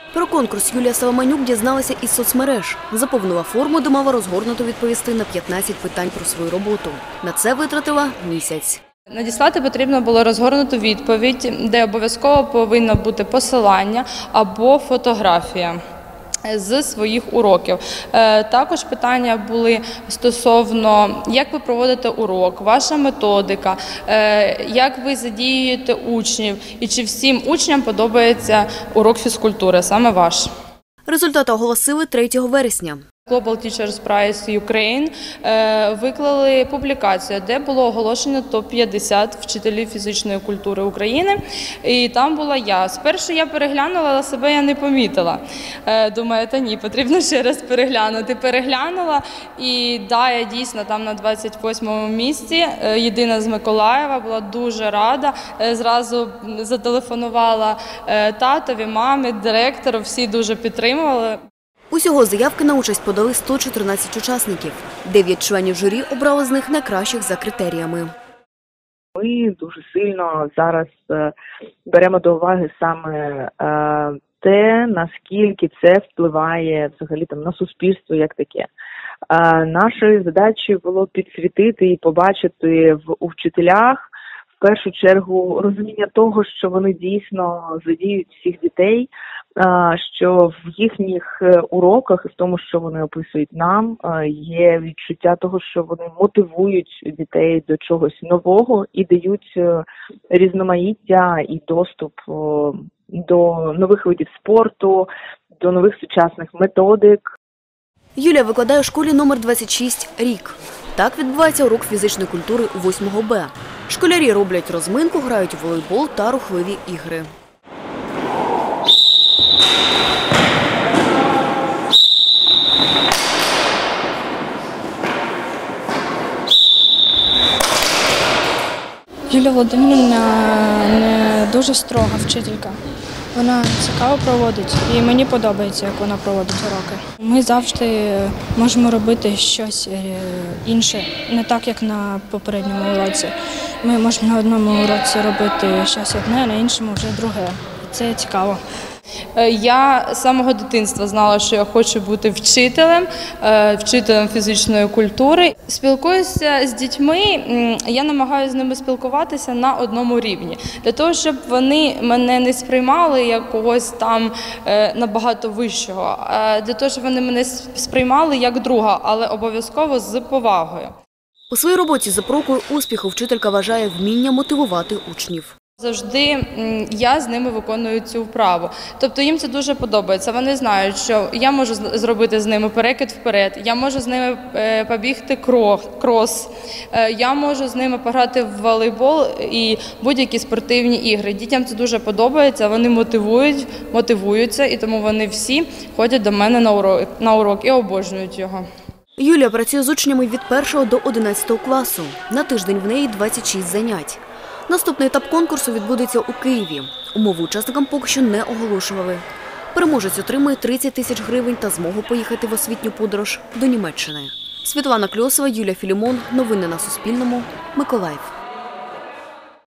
Про конкурс Юлія Саваманюк дізналася із соцмереж. Заповнила форму, де мала розгорнуто відповісти на 15 питань про свою роботу. На це витратила місяць. Надіслати потрібно було розгорнуту відповідь, де обов'язково повинно бути посилання або фотографія з своїх уроків. Також питання були стосовно, як ви проводите урок, ваша методика, як ви задіюєте учнів і чи всім учням подобається урок фізкультури, саме ваш. Результати оголосили 3 вересня. Global Teachers Prize Ukraine виклали публікацію, де було оголошено топ-50 вчителів фізичної культури України. І там була я. Спершу я переглянула, але себе я не помітила. Думаю, та ні, потрібно ще раз переглянути. Переглянула і да, я дійсно там на 28-му місці, єдина з Миколаєва, була дуже рада. Зразу зателефонувала татові, мамі, директору, всі дуже підтримували. Усього заявки на участь подали 114 учасників. 9 членів журі обрали з них найкращих за критеріями. Ми дуже сильно зараз беремо до уваги саме те, наскільки це впливає взагалі на суспільство як таке. Нашою задачею було підсвітити і побачити у вчителях в першу чергу розуміння того, що вони дійсно задіють всіх дітей, що в їхніх уроках і в тому, що вони описують нам, є відчуття того, що вони мотивують дітей до чогось нового і дають різноманіття і доступ до нових видів спорту, до нових сучасних методик. Юлія викладає у школі номер 26 «Рік». Так відбувається урок фізичної культури у 8 Б. Школярі роблять розминку, грають у волейбол та рухливі ігри. Юлія Володимирівна не дуже строга вчителька. Вона цікаво проводить і мені подобається, як вона проводить уроки. Ми завжди можемо робити щось інше, не так, як на попередньому уроці. Ми можемо на одному уроці робити щось одне, а на іншому вже друге. Це цікаво. Я з самого дитинства знала, що я хочу бути вчителем фізичної культури. Спілкуюся з дітьми, я намагаюся з ними спілкуватися на одному рівні. Для того, щоб вони мене не сприймали як когось там набагато вищого, а для того, щоб вони мене сприймали як друга, але обов'язково з повагою. У своїй роботі запорукою успіху вчителька вважає вміння мотивувати учнів. Завжди я з ними виконую цю вправу. Тобто їм це дуже подобається. Вони знають, що я можу зробити з ними перекид вперед, я можу з ними побігти крос, я можу з ними пограти в волейбол і будь-які спортивні ігри. Дітям це дуже подобається, вони мотивуються, і тому вони всі ходять до мене на урок і обожнюють його. Юлія працює з учнями від 1 до 11 класу. На тиждень в неї 26 занять. Наступний етап конкурсу відбудеться у Києві. Умови учасникам поки що не оголошували. Переможець отримує 30 тисяч гривень та змогу поїхати в освітню подорож до Німеччини. Світлана Кльосова, Юлія Філімон. Новини на Суспільному. Миколаїв.